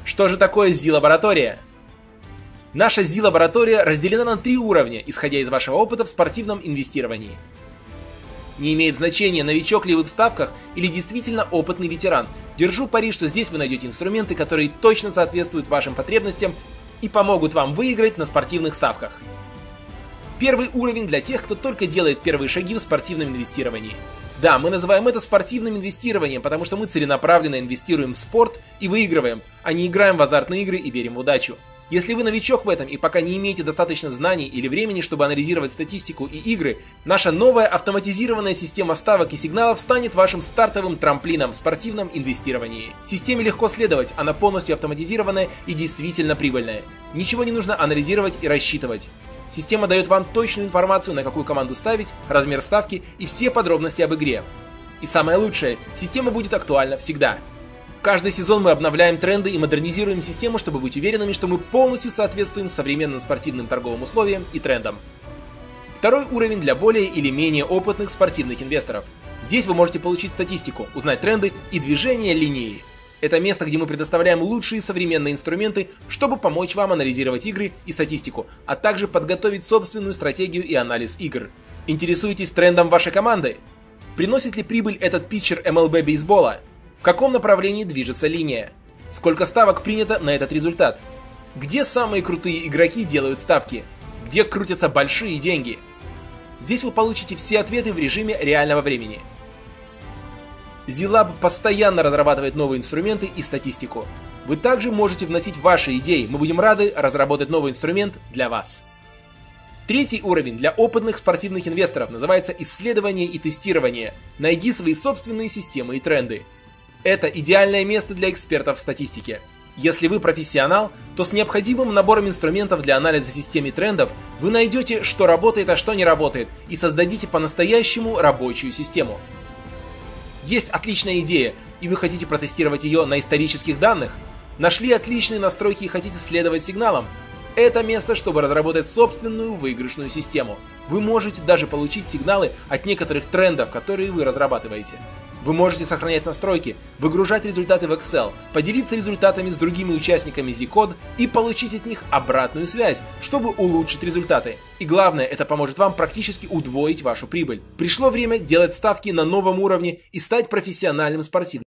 Что же такое Z-лаборатория? Наша Z-лаборатория разделена на 3 уровня, исходя из вашего опыта в спортивном инвестировании. Не имеет значения, новичок ли вы в ставках или действительно опытный ветеран. Держу пари, что здесь вы найдете инструменты, которые точно соответствуют вашим потребностям и помогут вам выиграть на спортивных ставках. Первый уровень для тех, кто только делает первые шаги в спортивном инвестировании. Да, мы называем это спортивным инвестированием, потому что мы целенаправленно инвестируем в спорт и выигрываем, а не играем в азартные игры и верим в удачу. Если вы новичок в этом и пока не имеете достаточно знаний или времени, чтобы анализировать статистику и игры, наша новая автоматизированная система ставок и сигналов станет вашим стартовым трамплином в спортивном инвестировании. Системе легко следовать, она полностью автоматизированная и действительно прибыльная. Ничего не нужно анализировать и рассчитывать. Система дает вам точную информацию, на какую команду ставить, размер ставки и все подробности об игре. И самое лучшее, система будет актуальна всегда. Каждый сезон мы обновляем тренды и модернизируем систему, чтобы быть уверенными, что мы полностью соответствуем современным спортивным торговым условиям и трендам. Второй уровень для более или менее опытных спортивных инвесторов. Здесь вы можете получить статистику, узнать тренды и движение линии. Это место, где мы предоставляем лучшие современные инструменты, чтобы помочь вам анализировать игры и статистику, а также подготовить собственную стратегию и анализ игр. Интересуетесь трендом вашей команды? Приносит ли прибыль этот питчер MLB бейсбола? В каком направлении движется линия? Сколько ставок принято на этот результат? Где самые крутые игроки делают ставки? Где крутятся большие деньги? Здесь вы получите все ответы в режиме реального времени. Z-Lab постоянно разрабатывает новые инструменты и статистику. Вы также можете вносить ваши идеи, мы будем рады разработать новый инструмент для вас. Третий уровень для опытных спортивных инвесторов называется исследование и тестирование. Найди свои собственные системы и тренды. Это идеальное место для экспертов в статистике. Если вы профессионал, то с необходимым набором инструментов для анализа систем и трендов вы найдете, что работает, а что не работает, и создадите по-настоящему рабочую систему. Есть отличная идея, и вы хотите протестировать ее на исторических данных? Нашли отличные настройки и хотите следовать сигналам? Это место, чтобы разработать собственную выигрышную систему. Вы можете даже получить сигналы от некоторых трендов, которые вы разрабатываете. Вы можете сохранять настройки, выгружать результаты в Excel, поделиться результатами с другими участниками Z-Code и получить от них обратную связь, чтобы улучшить результаты. И главное, это поможет вам практически удвоить вашу прибыль. Пришло время делать ставки на новом уровне и стать профессиональным спортивным